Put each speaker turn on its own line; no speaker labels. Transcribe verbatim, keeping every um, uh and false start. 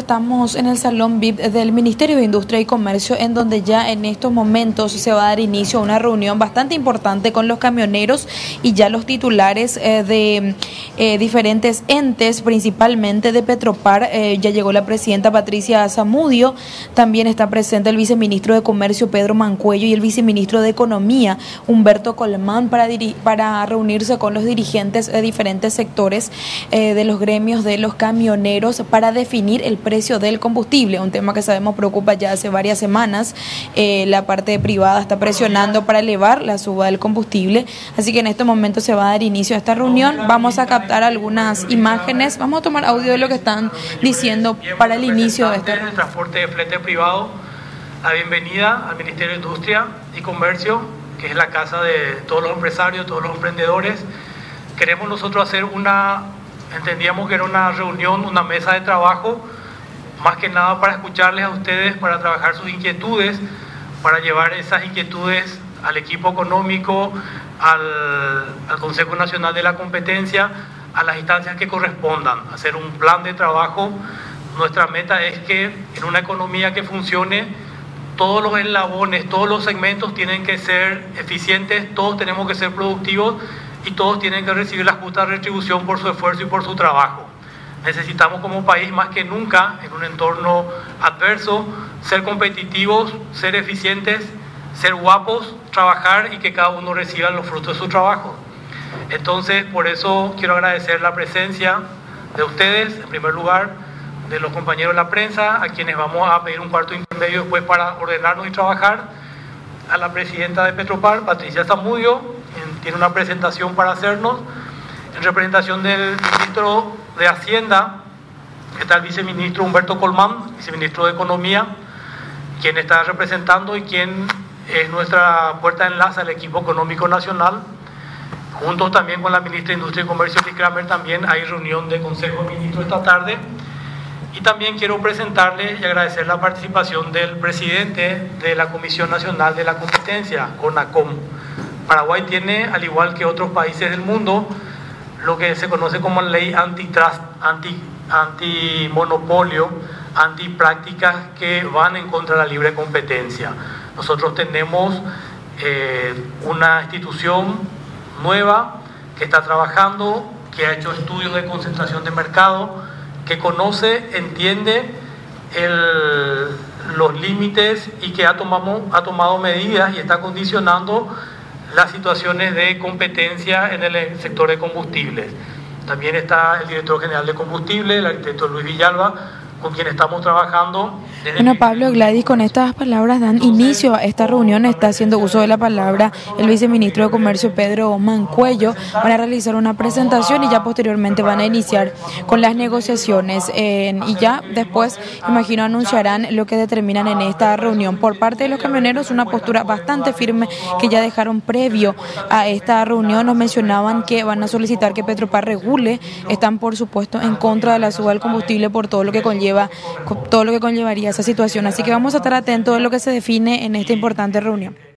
Estamos en el Salón V I P del Ministerio de Industria y Comercio, en donde ya en estos momentos se va a dar inicio a una reunión bastante importante con los camioneros y ya los titulares eh, de eh, diferentes entes, principalmente de Petropar. Eh, ya llegó la presidenta Patricia Zamudio, también está presente el viceministro de Comercio Pedro Mancuello y el viceministro de Economía Humberto Colmán para, para reunirse con los dirigentes de diferentes sectores eh, de los gremios de los camioneros para definir el precio del combustible, un tema que sabemos preocupa ya hace varias semanas. Eh, la parte privada está presionando para elevar la suba del combustible, así que en este momento se va a dar inicio a esta reunión. Vamos a captar algunas imágenes, vamos a tomar audio de lo que están diciendo para el inicio de este
el transporte de flete privado. La bienvenida al Ministerio de Industria y Comercio, que es la casa de todos los empresarios, todos los emprendedores. Queremos nosotros hacer una, entendíamos que era una reunión, una mesa de trabajo, más que nada para escucharles a ustedes, para trabajar sus inquietudes, para llevar esas inquietudes al equipo económico, al, al Consejo Nacional de la Competencia, a las instancias que correspondan, hacer un plan de trabajo. Nuestra meta es que en una economía que funcione, todos los eslabones, todos los segmentos tienen que ser eficientes, todos tenemos que ser productivos y todos tienen que recibir la justa retribución por su esfuerzo y por su trabajo. Necesitamos como país más que nunca, en un entorno adverso, ser competitivos, ser eficientes, ser guapos, trabajar y que cada uno reciba los frutos de su trabajo. Entonces, por eso quiero agradecer la presencia de ustedes, en primer lugar, de los compañeros de la prensa, a quienes vamos a pedir un cuarto intermedio después para ordenarnos y trabajar, a la presidenta de Petropar, Patricia Zamudio, tiene una presentación para hacernos, en representación del ministro de Hacienda, está el viceministro Humberto Colmán, viceministro de Economía, quien está representando y quien es nuestra puerta de enlace al equipo económico nacional. Juntos también con la ministra de Industria y Comercio, Liz Kramer, también hay reunión de Consejo de Ministros esta tarde. Y también quiero presentarle y agradecer la participación del presidente de la Comisión Nacional de la Competencia, CONACOM. Paraguay tiene, al igual que otros países del mundo, lo que se conoce como ley antitrust, anti, antimonopolio, antiprácticas que van en contra de la libre competencia. Nosotros tenemos eh, una institución nueva que está trabajando, que ha hecho estudios de concentración de mercado, que conoce, entiende el, los límites y que ha tomado, ha tomado medidas y está condicionando las situaciones de competencia en el sector de combustibles. También está el director general de combustible, el arquitecto Luis Villalba, con quien estamos trabajando.
Bueno, Pablo, Gladys, con estas palabras dan inicio a esta reunión. Está haciendo uso de la palabra el viceministro de Comercio Pedro Mancuello para realizar una presentación y ya posteriormente van a iniciar con las negociaciones eh, y ya después, imagino, anunciarán lo que determinan en esta reunión. Por parte de los camioneros, una postura bastante firme que ya dejaron previo a esta reunión. Nos mencionaban que van a solicitar que Petropar regule, están por supuesto en contra de la suba del combustible por todo lo que conlleva todo lo que conllevaría esa situación, así que vamos a estar atentos a lo que se define en esta importante reunión.